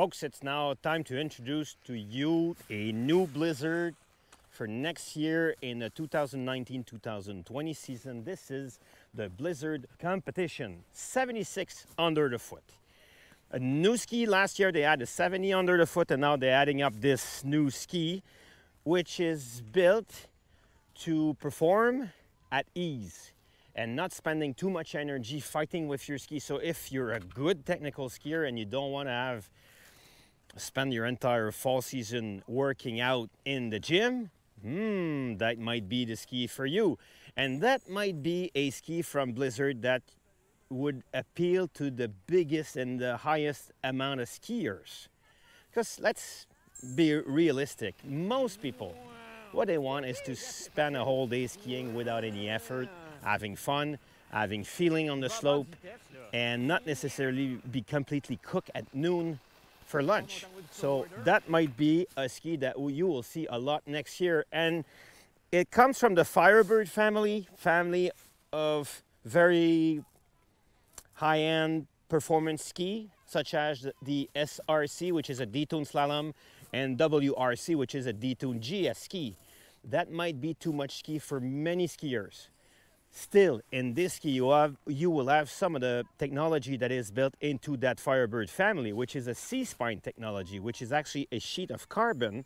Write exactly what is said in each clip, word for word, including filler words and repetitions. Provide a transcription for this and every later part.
Folks, it's now time to introduce to you a new Blizzard for next year in the two thousand nineteen two thousand twenty season. This is the Blizzard Competition, seventy-six under the foot. A new ski. Last year they had a seventy under the foot, and now they're adding up this new ski, which is built to perform at ease and not spending too much energy fighting with your ski. So if you're a good technical skier and you don't want to have spend your entire fall season working out in the gym, hmm, that might be the ski for you. And that might be a ski from Blizzard that would appeal to the biggest and the highest amount of skiers. Because let's be realistic, most people, what they want is to spend a whole day skiing without any effort, having fun, having feeling on the slope, and not necessarily be completely cooked at noon for lunch. So that might be a ski that you will see a lot next year. And it comes from the Firebird family, family of very high-end performance ski, such as the S R C, which is a D-Tune slalom, and W R C, which is a D-Tune G S ski. That might be too much ski for many skiers. Still, in this ski, you, have, you will have some of the technology that is built into that Firebird family, which is a C-spine technology, which is actually a sheet of carbon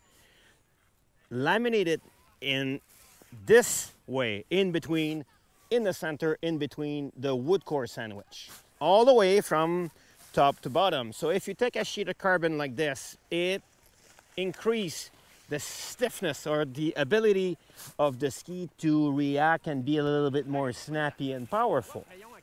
laminated in this way, in between, in the center, in between the wood core sandwich, all the way from top to bottom. So if you take a sheet of carbon like this, it increases the stiffness or the ability of the ski to react and be a little bit more snappy and powerful.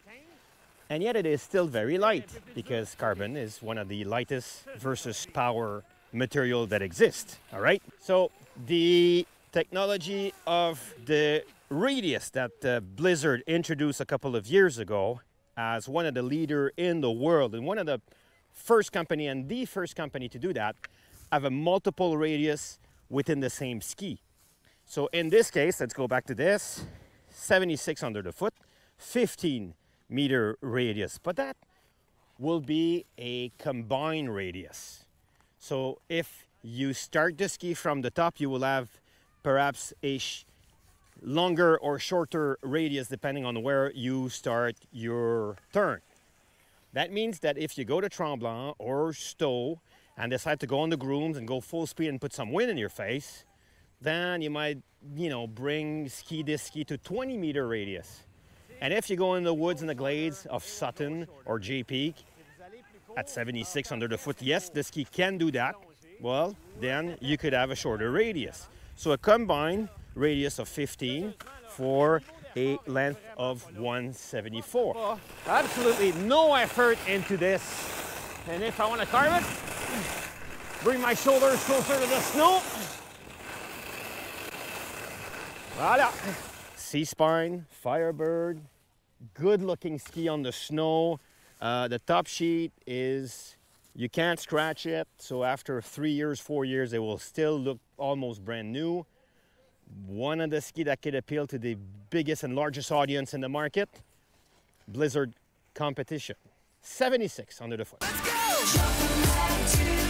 And yet it is still very light, because carbon is one of the lightest versus power material that exists, all right? So the technology of the radius that uh, Blizzard introduced a couple of years ago as one of the leaders in the world, and one of the first company and the first company to do that, have a multiple radius within the same ski. So in this case, let's go back to this, seventy-six under the foot, fifteen meter radius, but that will be a combined radius. So if you start the ski from the top, you will have perhaps a sh longer or shorter radius depending on where you start your turn. That means that if you go to Tremblant or Stowe and decide to go on the grooms and go full speed and put some wind in your face, then you might, you know, bring ski this ski to twenty meter radius. And if you go in the woods and the glades of Sutton or Jay Peak at seventy-six under the foot, yes, the ski can do that. Well, then you could have a shorter radius. So a combined radius of fifteen for a length of one seventy-four. Well, absolutely no effort into this. And if I want to carve it, bring my shoulders closer to the snow. Voila. C-spine, Firebird, good looking ski on the snow. Uh, the top sheet is, you can't scratch it. So after three years, four years, it will still look almost brand new. One of the ski that could appeal to the biggest and largest audience in the market, Blizzard Competition. seventy-six under the foot. Let's go!